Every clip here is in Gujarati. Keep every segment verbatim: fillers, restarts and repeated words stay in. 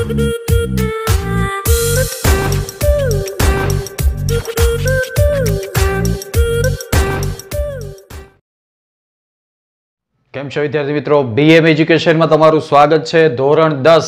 કેમ છો વિદ્યાર્થી મિત્રો, બીએમ એજ્યુકેશનમાં તમારું સ્વાગત છે. ધોરણ દસ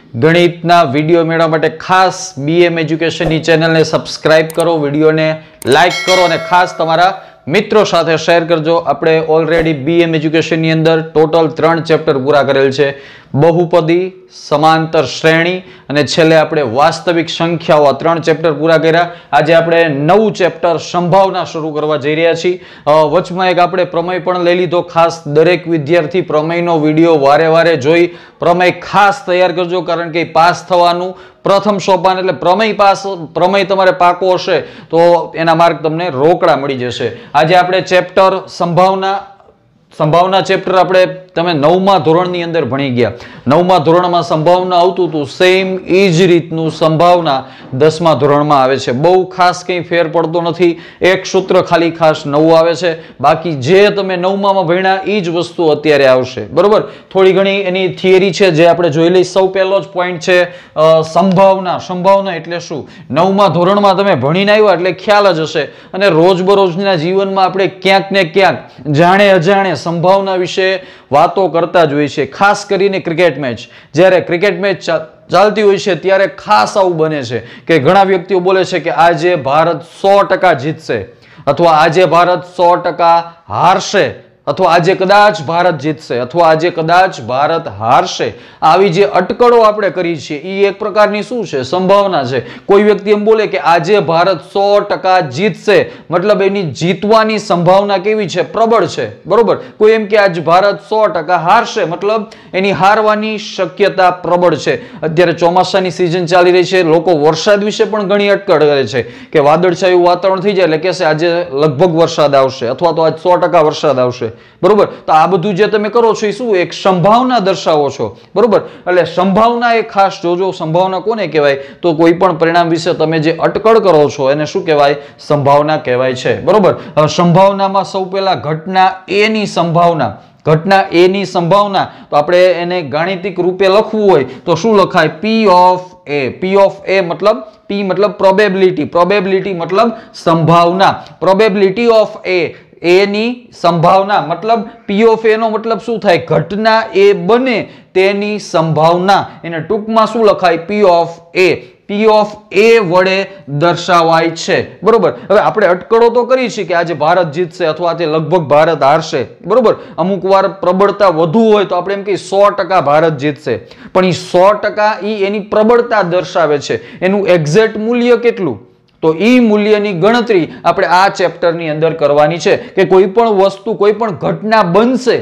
ગણિતના વિડીયો મેળવવા માટે ખાસ બીએમ એજ્યુકેશનની ચેનલને સબસ્ક્રાઇબ કરો, વિડીયોને લાઈક કરો અને ખાસ તમારા મિત્રો સાથે શેર કરજો. આપણે ઓલરેડી બીએમ એજ્યુકેશનની અંદર ટોટલ ત્રણ ચેપ્ટર પૂરા કરેલ છે: બહુપદી, સમાંતર શ્રેણી અને છેલ્લે આપણે વાસ્તવિક સંખ્યાઓ. આ ત્રણ ચેપ્ટર પૂરા કર્યા. આજે આપણે નવું ચેપ્ટર સંભાવના શરૂ કરવા જઈ રહ્યા છીએ. વચમાં એક આપણે પ્રમેય પણ લઈ લીધો. ખાસ દરેક વિદ્યાર્થી પ્રમેયનો વિડીયો વારે વારે જોઈ પ્રમેય ખાસ તૈયાર કરજો, કારણ કે પાસ થવાનું પ્રથમ સોપાન એટલે પ્રમેય પાસ. પ્રમેય તમારે પાકો હશે તો એના માર્ક તમને રોકડા મળી જશે. આજે આપણે ચેપ્ટર સંભાવના સંભાવના ચેપ્ટર આપણે તમે નવમા ધોરણની અંદર ભણી ગયા. નવમા ધોરણમાં સંભાવના આવતું હતું, સેમ એ જ રીતનું સંભાવના દસમા ધોરણમાં આવે છે. બહુ ખાસ કંઈ ફેર પડતો નથી. એક સૂત્ર ખાલી ખાસ નવું આવે છે, બાકી જે તમે નવમામાં ભણ્યા એ જ વસ્તુ અત્યારે આવશે. બરોબર, થોડી ઘણી એની થિયરી છે જે આપણે જોઈ લઈ. સૌ પહેલો જ પોઈન્ટ છે સંભાવના. સંભાવના એટલે શું? નવમા ધોરણમાં તમે ભણીને આવ્યા એટલે ખ્યાલ જ હશે, અને રોજબરોજના જીવનમાં આપણે ક્યાંક ને ક્યાંક જાણે અજાણે સંભાવના વિશે વાતો કરતા જ હોય છે. ખાસ કરીને ક્રિકેટ મેચ, જ્યારે ક્રિકેટ મેચ ચાલતી હોય છે ત્યારે ખાસ આવું બને છે કે ઘણા વ્યક્તિઓ બોલે છે કે આજે ભારત સો ટકા જીતશે, અથવા આજે ભારત સો ટકા હારશે, અથવા આજે કદાચ ભારત જીતશે, અથવા આજે કદાચ ભારત હારશે. આવી જે અટકળો આપણે કરી છીએ એ એક પ્રકારની શું છે? સંભાવના છે. કોઈ વ્યક્તિ એમ બોલે કે આજે ભારત સો ટકા જીતશે, મતલબ એની જીતવાની સંભાવના કેવી છે? પ્રબળ છે. બરોબર. કોઈ એમ કે આજ ભારત સો ટકા હારશે, મતલબ એની હારવાની શક્યતા પ્રબળ છે. અત્યારે ચોમાસાની સિઝન ચાલી રહી છે, લોકો વરસાદ વિશે પણ ઘણી અટકળ કરે છે કે વાદળછાયું વાતાવરણ થઈ જાય એટલે કહેશે આજે લગભગ વરસાદ આવશે, અથવા તો આજ સો ટકા વરસાદ આવશે. બરોબર. તો આ બધું જે તમે કરો છો એ શું? એક સંભાવના દર્શાવો છો. બરોબર. એટલે સંભાવના એ ખાસ જોજો. સંભાવના કોને કહેવાય? તો કોઈ પણ પરિણામ વિશે તમે જે અટકળ કરો છો એને શું કહેવાય? સંભાવના કહેવાય છે. બરોબર. હવે સંભાવનામાં સૌ પહેલા ઘટના એ ની સંભાવના. ઘટના એ ની સંભાવના તો આપણે એને ગાણિતિક રૂપે લખવું હોય તો શું લખાય? પી ઓફ એ. પી ઓફ એ મતલબ પી મતલબ પ્રોબેબિલિટી. પ્રોબેબિલિટી મતલબ સંભાવના. પ્રોબેબિલિટી ઓફ એ. એ ની સંભાવના મતલબ પી ઓફ એ નો મતલબ શું થાય? ઘટના એ બને તેની સંભાવના. એને ટૂંકમાં શું લખાય? પી ઓફ એ. પી ઓફ એ વડે દર્શાવાય છે. બરોબર. હવે આપણે અટકળો તો કરી છે કે આજે ભારત જીતશે અથવા આજે લગભગ ભારત હારશે. બરોબર. અમુક વાર પ્રબળતા વધુ હોય તો આપણે એમ કહીએ સો ટકા ભારત જીતશે, પણ એ સો ટકા એ એની પ્રબળતા દર્શાવે છે. એનું એક્ઝેક્ટ મૂલ્ય કેટલું? તો ઈ મૂલ્યની ગણતરી આપણે આ ચેપ્ટરની અંદર કરવાની છે કે કોઈ પણ વસ્તુ, કોઈ પણ ઘટના બનશે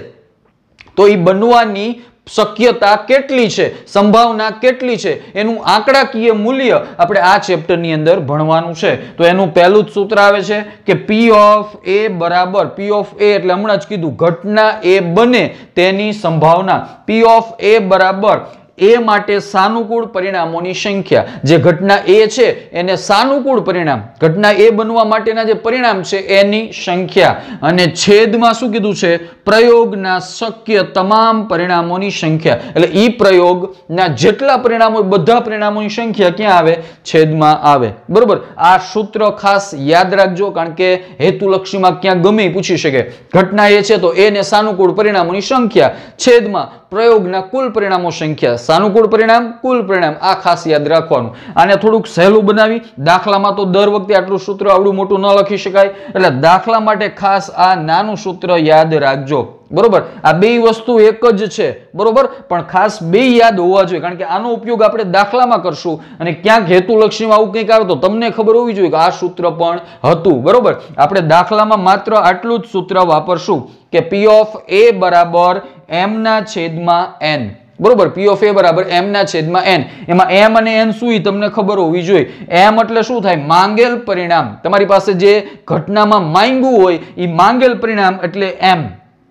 તો ઈ બનવાની શક્યતા કેટલી છે, સંભાવના કેટલી છે, એનું આંકડાકીય મૂલ્ય આપણે આ ચેપ્ટરની અંદર ભણવાનું છે. તો એનું પહેલું જ સૂત્ર આવે છે કે પી ઓફ એ બરાબર, પી ઓફ એ એટલે હમણાં જ કીધું ઘટના એ બને તેની સંભાવના. પી ઓફ એ બરાબર એ માટે સાનુકૂળ પરિણામોની સંખ્યા. જે ઘટના એ છે એને સાનુકૂળ પરિણામ, ઘટના એ બનવા માટેના જે પરિણામ છે એની સંખ્યા, અને છેદમાં શું કીધું છે? પ્રયોગના શક્ય તમામ પરિણામોની સંખ્યા. એટલે ઈ પ્રયોગના જેટલા પરિણામો, બધા પરિણામોની સંખ્યા ક્યાં આવે? છેદમાં આવે. બરોબર. આ સૂત્ર ખાસ યાદ રાખજો, કારણ કે હેતુલક્ષીમાં ક્યાં ગમે પૂછી શકે. ઘટના એ છે તો એને સાનુકૂળ પરિણામોની સંખ્યા છેદમાં પ્રયોગના કુલ પરિણામો સંખ્યા. સાનુકૂળ પરિણામ, કુલ પરિણામ, આ ખાસ યાદ રાખવાનું. આને થોડુંક સહેલું બનાવી. દાખલામાં તો દર વખતે આટલું સૂત્ર આવડું મોટું ન લખી શકાય, એટલે દાખલા માટે ખાસ આ નાનું સૂત્ર યાદ રાખજો. બરોબર. આ બે વસ્તુ એક જ છે. બરોબર. પણ ખાસ બે યાદ હોવા જોઈએ, કારણ કે આનો ઉપયોગ આપણે દાખલામાં કરશું અને ક્યાંક હેતુલક્ષીમાં આવું કંઈક આવે તો તમને ખબર હોવી જોઈએ કે આ સૂત્ર પણ હતું. બરોબર. આપણે દાખલામાં માત્ર આટલું જ સૂત્ર વાપરશું કે પી ઓફ એ બરાબર એમ ના છેદમાં એન. બરોબર. પી ઓફ એ બરાબર એમ ના છેદમાં એન. એમાં એમ અને એન શું એ તમને ખબર હોવી જોઈએ. એમ એટલે શું થાય? માંગેલ પરિણામ. તમારી પાસે જે ઘટનામાં માંગ્યું હોય એ માંગેલ પરિણામ એટલે એમ.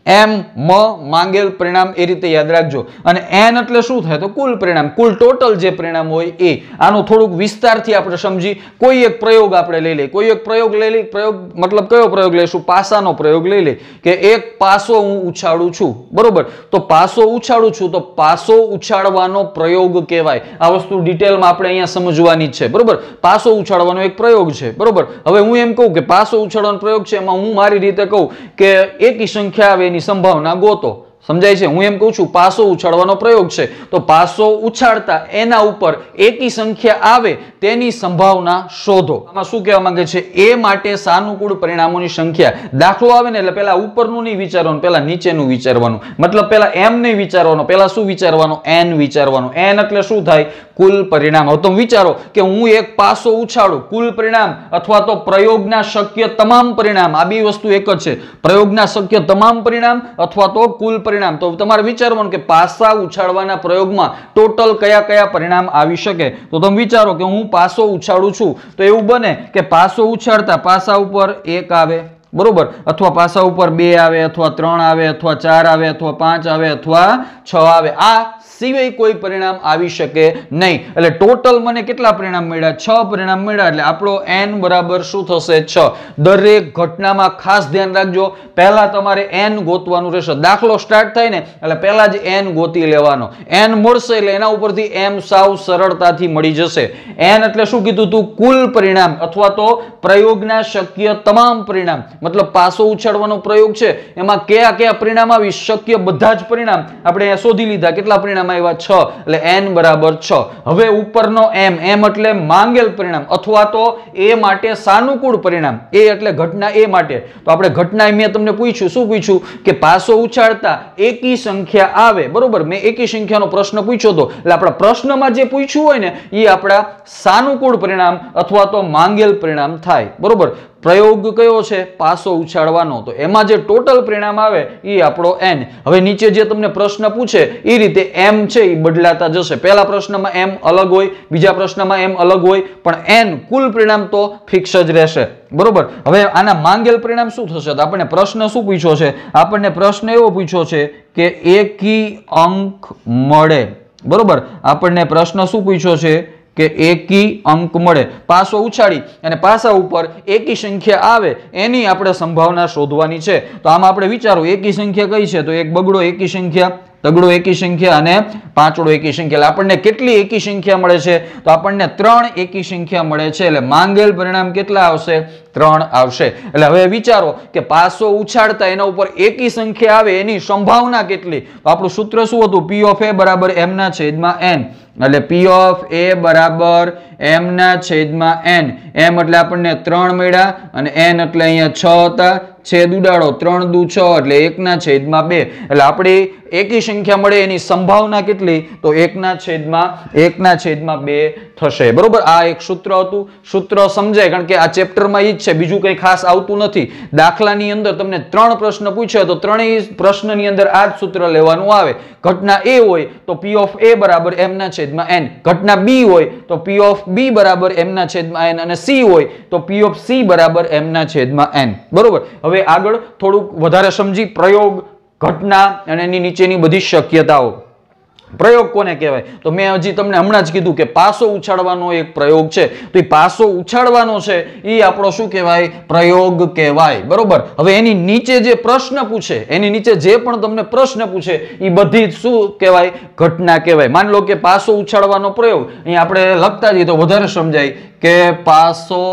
એમ મ માંગેલ પરિણામ એ રીતે યાદ રાખજો. અને એન એટલે શું થાય તો કુલ પરિણામ, કુલ ટોટલ જે પરિણામ હોય એ. આનું થોડુંક વિસ્તારથી આપણે સમજી. કોઈ એક પ્રયોગ આપણે લઈ લઈએ, કોઈ એક પ્રયોગ લઈ લઈએ. પ્રયોગ મતલબ કયો પ્રયોગ લઈશું? પાસાનો પ્રયોગ લઈ લઈએ કે એક પાસો હું ઉછાળું છું, બરોબર. તો પાસો ઉછાળું છું તો પાસો ઉછાળવાનો પ્રયોગ કહેવાય. આ વસ્તુ ડિટેલમાં આપણે અહીંયા સમજવાની છે, બરોબર. પાસો ઉછાળવાનો એક પ્રયોગ છે, બરોબર. હવે હું એમ કહું કે પાસો ઉછાળવાનો પ્રયોગ છે, એમાં હું મારી રીતે કહું કે એકી સંખ્યા આવે એની સંભાવના ગોતો. સમજાય છે? હું એમ કહું છું પાસો ઉછાળવાનો પ્રયોગ છે, તો પાસો ઉછાળતા એના ઉપર એકી સંખ્યા આવે તેની સંભાવના શોધો. આમાં શું કહેવા માંગે છે? એ માટે સાનુકૂળ પરિણામોની સંખ્યા. દાખલો આવે ને એટલે પેલા ઉપરનું નહીં વિચારવાનું, પેલા નીચેનું વિચારવાનું. મતલબ પેલા એમ નહીં વિચારવાનું, પેલા શું વિચારવાનું? એન વિચારવાનું. એન એટલે શું થાય? કુલ પરિણામ. હવે તમે વિચારો કે હું એક પાસો ઉછાળું, કુલ પરિણામ અથવા તો પ્રયોગના શક્ય તમામ પરિણામ, આ બે વસ્તુ એક જ છે. પ્રયોગના શક્ય તમામ પરિણામ અથવા તો કુલ પરિણામ. તો તમારે વિચારવાનું કે પાસા ઉછાળવાના પ્રયોગમાં ટોટલ કયા કયા પરિણામ આવી શકે. તો તમે વિચારો કે હું પાસો ઉછાળું છું તો એવું બને કે પાસો ઉછાળતા પાસા ઉપર એક આવે, બરોબર, અથવા પાસા ઉપર બે આવે, અથવા ત્રણ આવે, અથવા ચાર આવે, અથવા પાંચ આવે, અથવા છ આવે. આ સિવાય કોઈ પરિણામ આવી શકે નહીં. એટલે ટોટલ મને કેટલા પરિણામ મળ્યા? છ પરિણામ મળ્યા. એટલે આપણો એન બરાબર શું થશે? છ. દરેક ઘટનામાં ખાસ ધ્યાન રાખજો, પહેલા તમારે એન ગોતવાનું રહેશે. દાખલો સ્ટાર્ટ થાય ને એટલે પહેલા જ એન ગોતી લેવાનો. એન મળશે એટલે એના ઉપરથી એમ સાવ સરળતાથી મળી જશે. એન એટલે શું કીધું તું? કુલ પરિણામ અથવા તો પ્રયોગના શક્ય તમામ પરિણામ. મતલબ પાસો ઉછાળવાનો પ્રયોગ છે, એમાં કયા કયા પરિણામ આવી? શક્ય બધા જ પરિણામ આપણે અહીંયા શોધી લીધા. કેટલા પરિણામ આવ્યા? છ. એટલે એન બરાબર છ. હવે ઉપરનો એમ, એમ એટલે માંગેલ પરિણામ અથવા તો એ માટે સાનુકૂળ પરિણામ. એ એટલે ઘટના એ માટે. તો આપણે ઘટના મેં તમને પૂછ્યું, શું પૂછ્યું? કે પાસો ઉછાળતા એકી સંખ્યા આવે, બરોબર. મેં એકી સંખ્યાનો પ્રશ્ન પૂછ્યો હતો. એટલે આપણા પ્રશ્નમાં જે પૂછ્યું હોય ને એ આપણા સાનુકૂળ પરિણામ અથવા તો માંગેલ પરિણામ થાય, બરોબર. પ્રયોગ કયો છે? પાસો ઉછાળવાનો. તો એમાં જે ટોટલ પરિણામ આવે એ આપણો એન. હવે નીચે જે તમને પ્રશ્ન પૂછે એ રીતે એમ છે એ બદલાતા જશે. પહેલા પ્રશ્નમાં એમ અલગ હોય, બીજા પ્રશ્નમાં એમ અલગ હોય, પણ એન કુલ પરિણામ તો ફિક્સ જ રહેશે, બરોબર. હવે આના માંગેલ પરિણામ શું થશે? તો આપણને પ્રશ્ન શું પૂછ્યો છે? આપણને પ્રશ્ન એવો પૂછ્યો છે કે એકી અંક મળે, બરોબર. આપણને પ્રશ્ન શું પૂછ્યો છે? કે એકી અંક મળે. પાસો ઉછાળી અને પાસા ઉપર એકી સંખ્યા આવે એની આપણે સંભાવના શોધવાની છે. તો આમાં આપણે વિચારો એકી સંખ્યા કઈ છે? તો એક બગડો એકી સંખ્યા, તગડો એકી સંખ્યા અને પાંચડો એકી સંખ્યા. આપણને કેટલી એકી સંખ્યા મળે છે? તો આપણને ત્રણ એકી સંખ્યા મળે છે. એટલે માંગેલ પરિણામ કેટલા આવશે? ત્રણ આવશે. એટલે હવે વિચારો કે પાસો ઉછાળતા એના ઉપર એકી સંખ્યા આવે એની સંભાવના કેટલી? તો આપણું સૂત્ર શું હતું? પી ઓફ એ બરાબર એમ ના છેદમાં એન. એટલે પી ઓફ એ બરાબર એમ ના છેદમાં એન. એમ એટલે આપણને ત્રણ મળ્યા અને એન એટલે અહીંયા છ હતા. છેદ ઉડાડો, ત્રણ દુ છ એટલે એક ના છેદમાં બે. એટલે આપણે એકી સંખ્યા મળે એની સંભાવના કેટલી? તો એક ના છેદમાં એક ના છેદમાં બે થશે, બરોબર. આ એક સૂત્ર હતું. સૂત્ર સમજાય કારણ કે આ ચેપ્ટરમાં ઈ જ છે, બીજું કંઈ ખાસ આવતું નથી. દાખલાની અંદર તમને ત્રણ પ્રશ્ન પૂછે તો ત્રણેય પ્રશ્નની અંદર આ જ સૂત્ર લેવાનું આવે. ઘટના એ હોય તો પી ઓફ એ બરાબર એમ ના છેદમાં એન. ઘટના બી હોય તો પી ઓફ બી બરાબર એમ ના છેદમાં એન અને સી હોય તો પી ઓફ સી બરાબર એમ ના છેદમાં એન, બરોબર. હવે આગળ થોડુંક વધારે સમજી પ્રયોગ, ઘટના અને એની નીચેની બધી શક્યતાઓ. પ્રયોગ કોને કહેવાય? તો મેં હજી તમને હમણાં જ કીધું કે પાસો ઉછાળવાનો એક પ્રયોગ છે. તો એ પાસો ઉછાળવાનો છે એ આપણો શું કહેવાય? પ્રયોગ કહેવાય, બરોબર. હવે એની નીચે જે પ્રશ્ન પૂછે, એની નીચે જે પણ તમને પ્રશ્ન પૂછે એ બધી શું કહેવાય? ઘટના કહેવાય. માની લો કે પાસો ઉછાળવાનો પ્રયોગ, અહીંયા આપણે લખતા જઈએ તો વધારે સમજાય કે પાસો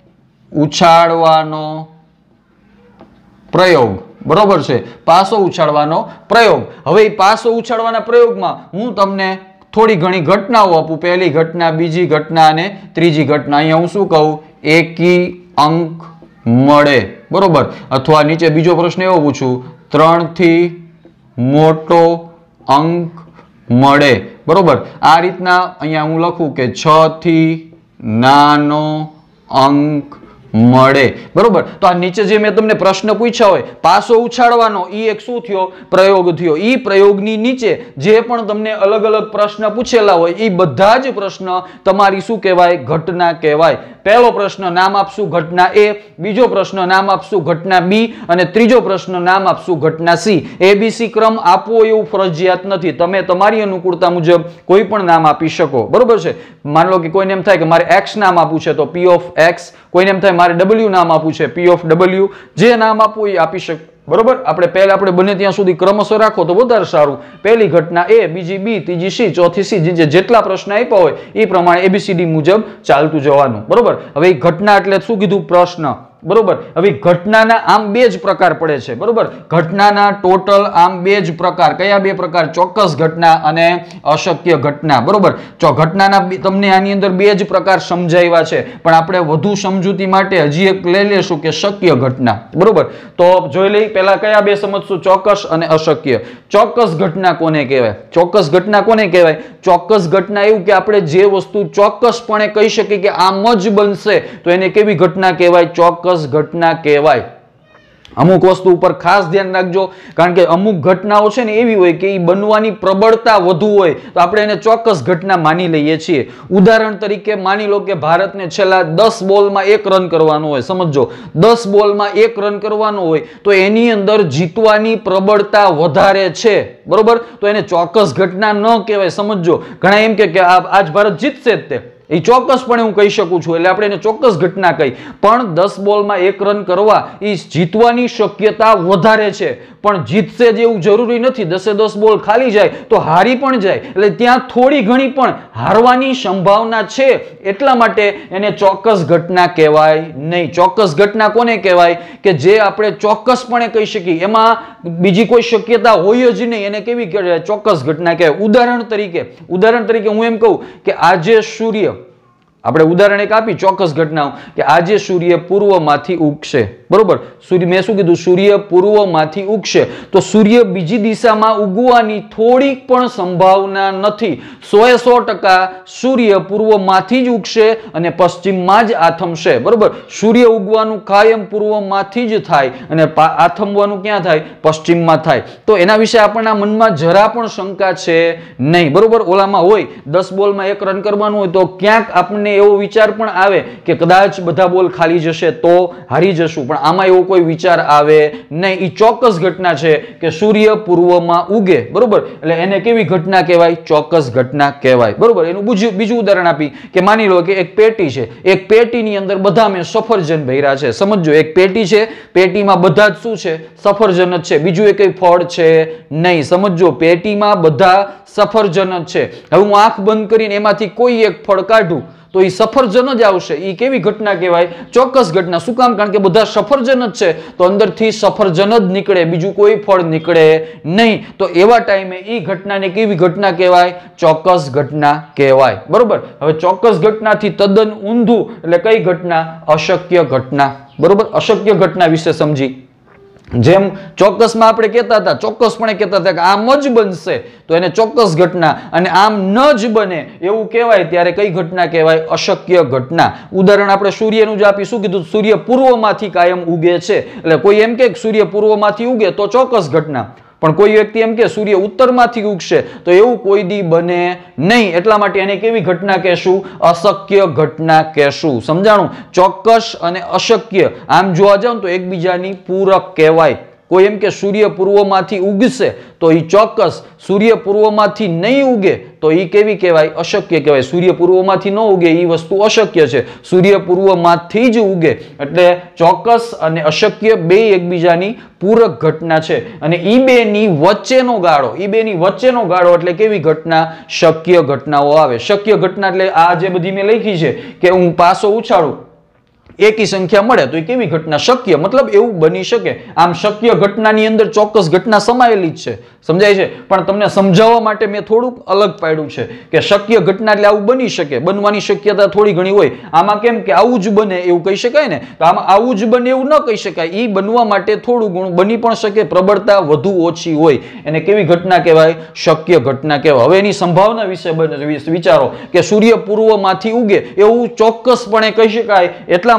ઉછાળવાનો પ્રયોગ, બરોબર છે. પાસો ઉછાળવાનો પ્રયોગ. હવે એ પાસો ઉછાળવાના પ્રયોગમાં હું તમને થોડી ઘણી ઘટનાઓ આપું. પહેલી ઘટના, બીજી ઘટના અને ત્રીજી ઘટના. અહીંયા હું શું કહું? એકી અંક મળે, બરોબર. અથવા નીચે બીજો પ્રશ્ન એવો પૂછું, ત્રણ થી મોટો અંક મળે, બરોબર. આ રીતના અહીંયા હું લખું કે છ થી નાનો અંક મળે, બરોબર. તો આ નીચે જે મેં તમને પ્રશ્ન પૂછ્યા હોય, પાસો ઉછાળવાનો ઈ એક શું થયો? પ્રયોગ થયો. ઈ પ્રયોગની નીચે જે પણ તમને અલગ અલગ પ્રશ્ન પૂછેલા હોય એ બધા જ પ્રશ્ન તમારી શું કહેવાય? ઘટના કહેવાય. પહેલો પ્રશ્ન નામ આપશું ઘટના એ, બીજો પ્રશ્ન નામ આપશું ઘટના બી અને ત્રીજો પ્રશ્ન નામ આપશું ઘટના સી. એબીસી ક્રમ આપવો એવું ફરજિયાત નથી, તમે તમારી અનુકૂળતા મુજબ કોઈ પણ નામ આપી શકો. બરોબર છે. માન લો કે કોઈને એમ થાય કે મારે એક્સ નામ આપવું છે તો પી ઓફ એક્સ, કોઈને એમ થાય મારે ડબલ્યુ નામ આપવું છે પી ઓફ ડબલ્યુ, જે નામ આપવું એ આપી શકો. બરોબર. આપણે પહેલા આપણે બને ત્યાં સુધી ક્રમશઃ રાખો તો વધારે સારું. પહેલી ઘટના એ, બીજી બી, ત્રીજી સી, ચોથી સી, જે જેટલા પ્રશ્ન આપ્યા હોય એ પ્રમાણે એબીસીડી મુજબ ચાલતું જવાનું. બરોબર. હવે ઘટના એટલે શું કીધું? પ્રશ્ન. બરોબર. હવે ઘટનાના આમ બે જ પ્રકાર પડે છે. બરોબર. ઘટનાના ટોટલ આમ બે જ પ્રકાર. કયા બે પ્રકાર? ચોક્કસ ઘટના અને અશક્ય ઘટના. બરોબર. જો ઘટનાના તમને આની અંદર બે જ પ્રકાર સમજાવ્યા છે, પણ આપણે વધુ સમજૂતી માટે હજી એક લઈ લેશું કે શક્ય ઘટના. બરોબર. તો જોઈ લઈ પહેલા કયા બે સમજશું? ચોક્કસ અને અશક્ય. ચોક્કસ ઘટના કોને કહેવાય? ચોક્કસ ઘટના કોને કહેવાય? ચોક્કસ ઘટના એવું કે આપણે જે વસ્તુ ચોક્કસપણે કહી શકીએ કે આમ જ બનશે તો એને કેવી ઘટના કહેવાય? ચોક્કસ ઘટના કહેવાય. અમુક વસ્તુ ઉપર ખાસ ધ્યાન રાખજો, કારણ કે અમુક ઘટનાઓ છે ને એવી હોય કે એ બનવાની પ્રબળતા વધુ હોય તો આપણે એને ચોક્કસ ઘટના માની લઈએ છીએ. ઉદાહરણ તરીકે માની લો કે ભારતને છેલ્લા દસ બોલમાં એક રન કરવાનો હોય. સમજો, દસ બોલમાં એક રન કરવાનો હોય તો એની અંદર જીતવાની પ્રબળતા વધારે છે. બરોબર. તો એને ચોક્કસ ઘટના ન કહેવાય. સમજો, ઘણા એમ કે આજ ભારત જીતશે જ તે, એ ચોક્કસપણે હું કહી શકું છું એટલે આપણે એને ચોક્કસ ઘટના કહી. પણ દસ બોલમાં એક રન કરવા એ જીતવાની શક્યતા વધારે છે, પણ જીતશે જ એવું જરૂરી નથી. દસે દસ બોલ ખાલી જાય તો હારી પણ જાય, એટલે ત્યાં થોડી ઘણી પણ હારવાની સંભાવના છે, એટલા માટે એને ચોક્કસ ઘટના કહેવાય નહીં. ચોક્કસ ઘટના કોને કહેવાય? કે જે આપણે ચોક્કસપણે કહી શકીએ, એમાં બીજી કોઈ શક્યતા હોય જ નહીં, એને કેવી કહેવાય? ચોક્કસ ઘટના કહેવાય. ઉદાહરણ તરીકે ઉદાહરણ તરીકે હું એમ કહું કે આજે સૂર્ય, આપણે ઉદાહરણ એક આપી ચોક્કસ ઘટનાઓ, કે આજે સૂર્ય પૂર્વમાંથી ઉગશે. બરોબર. સૂર્ય, મેં શું કીધું? સૂર્ય પૂર્વમાંથી ઉગશે. તો સૂર્ય બીજી દિશામાં ઉગવાની થોડીક પણ સંભાવના નથી. સો એ સો ટકા સૂર્ય પૂર્વમાંથી જ ઉગશે અને પશ્ચિમમાં જ આથમશે. બરોબર. સૂર્ય ઉગવાનું કાયમ પૂર્વમાંથી જ થાય અને આથમવાનું ક્યાં થાય? પશ્ચિમમાં થાય. તો એના વિશે આપણના મનમાં જરા પણ શંકા છે નહીં. બરોબર. ઓલામાં હોય દસ બોલમાં એક રન કરવાનું હોય તો ક્યાંક આપણને એવો વિચાર પણ આવે કે કદાચ બધા બોલ ખાલી જશે તો હારી જશું, પણ આમાં એવો કોઈ વિચાર આવે નહીં. એ ચોક્કસ ઘટના છે કે સૂર્ય પૂર્વમાં ઉગે. બરોબર. એટલે એને કેવી ઘટના કહેવાય? ચોક્કસ ઘટના કહેવાય. બરોબર. એનું બીજું ઉદાહરણ આપી કે માની લો કે એક પેટી છે, એક પેટીની અંદર બધા મેં સફરજન ભર્યા છે. સમજો, એક પેટી છે, પેટીમાં બધા જ શું છે? સફરજન જ છે, બીજું એક કઈ ફળ છે નહીં. સમજો, પેટીમાં બધા સફરજન જ છે. હવે હું આંખ બંધ કરીને એમાંથી કોઈ એક ફળ કાઢું તો એ સફરજન જ આવશે. એ કેવી ઘટના કહેવાય? ચોક્કસ ઘટના. શું કામ? કારણ કે બધા સફરજન જ છે તો અંદરથી સફરજન જ નીકળે, બીજું કોઈ ફળ નીકળે નહીં. તો એવા ટાઈમે એ ઘટનાને કેવી ઘટના કહેવાય? ચોક્કસ ઘટના કહેવાય. બરોબર. હવે ચોક્કસ ઘટનાથી તદ્દન ઊંધું એટલે કઈ ઘટના? અશક્ય ઘટના. બરોબર. અશક્ય ઘટના વિશે સમજી. જેમ ચોક્કસમાં આપણે કહેતા હતા, ચોક્કસપણે કહેતા હતા કે આમ જ બનશે તો એને ચોક્કસ ઘટના, અને આમ ન જ બને એવું કહેવાય ત્યારે કઈ ઘટના કહેવાય? અશક્ય ઘટના. ઉદાહરણ આપણે સૂર્યનું જ આપી. શું કીધું? સૂર્ય પૂર્વમાંથી કાયમ ઉગે છે. એટલે કોઈ એમ કે સૂર્ય પૂર્વમાંથી ઉગે તો ચોક્કસ ઘટના, પણ કોઈ વ્યક્તિ એમ કે સૂર્ય ઉત્તરમાંથી ઉગશે તો એવું કોઈ દી બને નહીં. એટલા માટે એને કેવી ઘટના કહેશું? અશક્ય ઘટના કહેશું. સમજાણું? ચોક્કસ અને અશક્ય આમ જોવા જાવ તો એકબીજાની પૂરક કહેવાય. કોઈ એમ કે સૂર્ય પૂર્વમાંથી ઉગશે તો એ ચોક્કસ, સૂર્ય પૂર્વમાંથી નહીં ઉગે તો એ કેવી કહેવાય? અશક્ય કહેવાય. સૂર્ય પૂર્વમાંથી ન ઉગે એ વસ્તુ અશક્ય છે, સૂર્ય પૂર્વમાંથી જ ઉગે. એટલે ચોક્કસ અને અશક્ય બે એકબીજાની પૂરક ઘટના છે, અને ઈ બેની વચ્ચેનો ગાળો, ઈ બેની વચ્ચેનો ગાળો એટલે કેવી ઘટના? શક્ય ઘટનાઓ આવે. શક્ય ઘટના એટલે આ જે બધી મેં લખી છે કે હું પાસો ઉછાળું, એકી સંખ્યા મળે તો એ કેવી ઘટના? શક્ય. મતલબ એવું બની શકે. આમ શક્ય ઘટનાની અંદર ચોક્કસ ઘટના સમાયેલી જ છે. સમજાય છે? પણ તમને સમજાવવા માટે મેં થોડુંક અલગ પાડ્યું છે કે શક્ય ઘટના એટલે આવું બની શકે, બનવાની શક્યતા થોડી ઘણી હોય. આમાં કેમ કે આવું જ બને એવું કહી શકાય ને, તો આમાં આવું જ બને એવું ન કહી શકાય. એ બનવા માટે થોડું ઘણું બની પણ શકે, પ્રબળતા વધુ ઓછી હોય. એને કેવી ઘટના કહેવાય? શક્ય ઘટના કહેવાય. હવે એની સંભાવના વિશે વિચારો કે સૂર્ય પૂર્વમાંથી ઉગે એવું ચોક્કસપણે કહી શકાય એટલા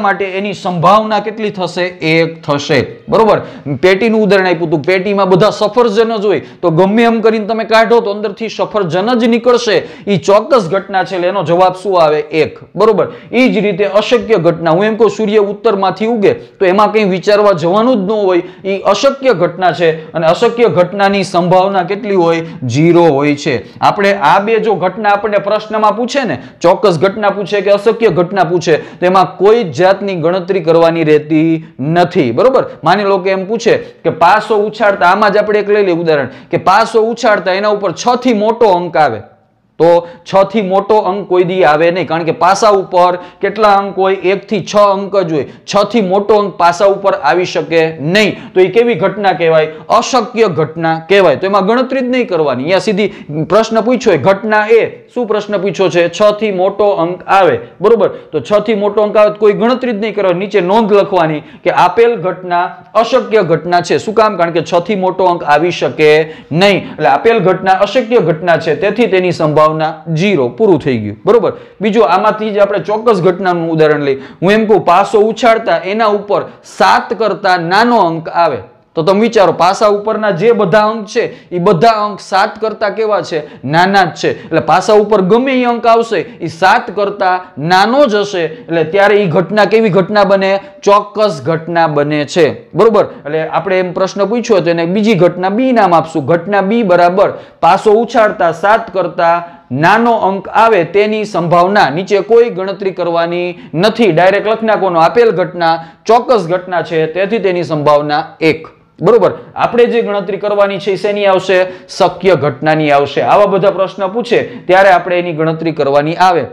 માટે એની સંભાવના કેટલી થશે? એક થશે. બરોબર. પેટીનું ઉદાહરણ આપ્યું હતું, પેટીમાં બધા સફરજન જ હોય તો ગમે એમ કરીને તમે કાઢો તો અંદરથી સફરજન જ નીકળશે. એ ચોક્કસ ઘટના છે એટલે એનો જવાબ શું આવે? એક. બરોબર. એ જ રીતે અશક્ય ઘટના, હું એમ કહું સૂર્ય ઉત્તરમાંથી ઉગે તો એમાં કંઈ વિચારવા જવાનું જ ન હોય, એ અશક્ય ઘટના છે અને અશક્ય ઘટનાની સંભાવના કેટલી હોય? ઝીરો હોય છે. આપણે આ બે જો ઘટના આપણને પ્રશ્નમાં પૂછે ને, ચોક્કસ ઘટના પૂછે કે અશક્ય ઘટના પૂછે તો એમાં કોઈ જાતની ગણતરી કરવાની રહેતી નથી. બરોબર. માની લો કે એમ પૂછે કે પાસો ઉછાળતા, આમાં જ આપણે એક લઈ લઈએ ઉદાહરણ કે પાસો ઉછાળતા એના ઉપર છ થી મોટો અંક આવે તો છ થી મોટો અંક કોઈ દી આવે નહીં, કારણ કે પાસા ઉપર કેટલા અંક હોય? એક થી છ અંક જ હોય. છ થી મોટો અંક પાસા ઉપર આવી શકે નહીં. તો એ કેવી ઘટના કહેવાય? અશક્ય ઘટના કહેવાય. તો એમાં ગણતરી જ નહીં કરવાની. અહીંયા સીધી પ્રશ્ન પૂછ્યો ઘટના એ, શું પ્રશ્ન પૂછ્યો છે? છ થી મોટો અંક આવે. બરોબર. તો છ થી મોટો અંક આવે કોઈ ગણતરી જ નહીં કરવાની. નીચે નોંધ લખવાની કે આપેલ ઘટના અશક્ય ઘટના છે. શું કામ? કારણ કે છ થી મોટો અંક આવી શકે નહીં. એટલે આપેલ ઘટના અશક્ય ઘટના છે, તેથી તેની સંભાવના ઝીરો. પૂરું થઈ ગયું. બરોબર. બીજું આમાંથી જ આપણે ચોક્કસ ઘટનાનું ઉદાહરણ લઈ. હું એમ કહું પાસો ઉછાળતા એના ઉપર સાત કરતા નાનો અંક આવે તો તમે વિચારો પાસા ઉપરના જે બધા અંક છે એ બધા અંક સાત કરતા કેવા છે? નાના જ છે. એટલે પાસા ઉપર ગમે એ અંક આવશે એ સાત કરતા નાનો જ હશે. એટલે ત્યારે એ ઘટના કેવી ઘટના બને? ચોક્કસ ઘટના બને છે. બરોબર. એટલે આપણે એમ પ્રશ્ન પૂછ્યો તો એને બીજી ઘટના બી નામ આપશું. ઘટના બી બરાબર પાસો ઉછાળતા સાત કરતા નાનો અંક આવે તેની સંભાવના, નીચે કોઈ ગણતરી કરવાની નથી, ડાયરેક્ટ લખી નાખવાનો આપેલ ઘટના ચોક્કસ ઘટના છે તેથી તેની સંભાવના એક. બરોબર. આપણે જે ગણતરી કરવાની છે શેની આવશે? શક્ય ઘટનાની આવશે. આવા બધા પ્રશ્ન પૂછે ત્યારે આપણે એની ગણતરી કરવાની આવે.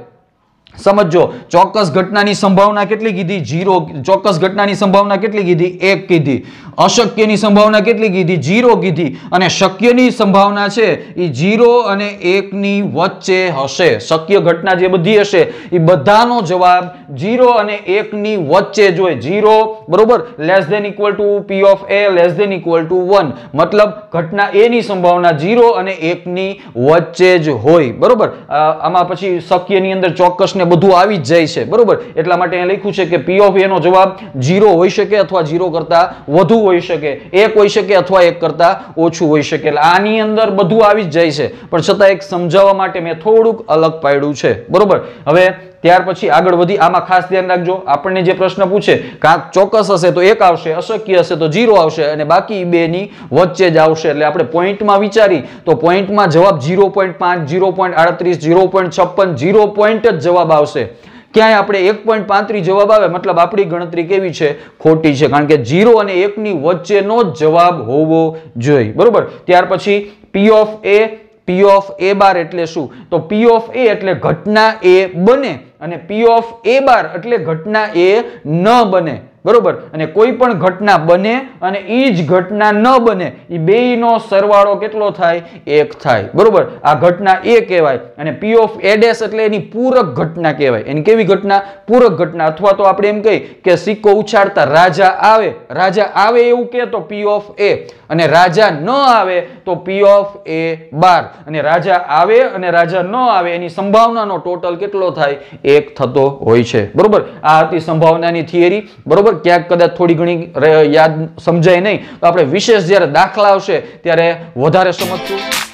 સમજો, ચોક્કસ ઘટનાની સંભાવના કેટલી કીધી? ઝીરો. ચોક્કસ ઘટનાની સંભાવના કેટલી કીધી? એક કીધી. અશક્યની સંભાવના કેટલી કીધી? ઝીરો કીધી. અને શક્યની સંભાવના છે એ ઝીરો અને એક ની વચ્ચે હશે. શક્ય ઘટના જે બધી હશે એ બધાનો જવાબ ઝીરો અને એક ની વચ્ચે જ હોય. ઝીરો બરોબર less than equal to P of A less than equal to one, મતલબ ઘટના એ ની સંભાવના ઝીરો અને એક ની વચ્ચે જ હોય. બરોબર. આમાં પછી શક્યની અંદર ચોક્કસ ને બધું આવી જ જાય છે. બરોબર. એટલા માટે અહીં લખ્યું છે કે પી ઓફ એ નો જવાબ ઝીરો હોઈ શકે અથવા ઝીરો કરતા વધુ હોઈ શકે, એક હોઈ શકે અથવા એક કરતા ઓછું હોઈ શકે. એટલે આની અંદર બધું આવી જ જાય છે, પણ છતાં એક સમજાવવા માટે મેં થોડુંક અલગ પાડ્યું છે. બરોબર. હવે ત્યાર પછી આગળ વધી. આમાં ખાસ ધ્યાન રાખજો, આપણને જે પ્રશ્ન પૂછે કાંક ચોક્કસ હશે તો એક આવશે, અશક્ય હશે તો ઝીરો આવશે અને બાકી બે ની વચ્ચે જ આવશે. એટલે આપણે પોઈન્ટમાં વિચારી તો પોઈન્ટમાં જવાબ ઝીરો પોઈન્ટ પાંચ, ઝીરો પોઈન્ટ આડત્રીસ, ઝીરો પોઈન્ટ છપ્પન, ઝીરો પોઈન્ટ જ જવાબ આવશે. ક્યાંય આપણે એક પોઈન્ટ પાંત્રીસ જવાબ આવે મતલબ આપણી ગણતરી કેવી છે? ખોટી છે, કારણ કે ઝીરો અને એક ની વચ્ચેનો જ જવાબ હોવો જોઈએ. બરોબર. ત્યાર પછી પી ઓફ એ, પી ઓફ એ બાર એટલે શું? તો પી ઓફ એ એટલે ઘટના એ બને અને પી ઓફ એ બાર એટલે ઘટના એ ન બને. બરોબર. અને કોઈ પણ ઘટના બને અને એ જ ઘટના ન બને એ બેયનો સરવાળો કેટલો થાય? એક થાય. બરોબર. આ ઘટના એ કહેવાય અને પી ઓફ એ ડેશ એટલે એની પૂરક ઘટના કહેવાય. એની કેવી ઘટના? પૂરક ઘટના. અથવા તો આપણે એમ કહી કે સિક્કો ઉછાળતા રાજા આવે, રાજા આવે એવું કે તો પી ઓફ એ, અને રાજા ન આવે તો પી ઓફ એ બાર, અને રાજા આવે અને રાજા ન આવે એની સંભાવનાનો ટોટલ કેટલો થાય? એક થતો હોય છે. બરોબર. આ હતી સંભાવનાની થિયરી. બરોબર. ક્યાંક કદાચ થોડી ઘણી યાદ સમજાય નહીં તો આપણે વિશેષ જ્યારે દાખલા આવશે ત્યારે વધારે સમજશું.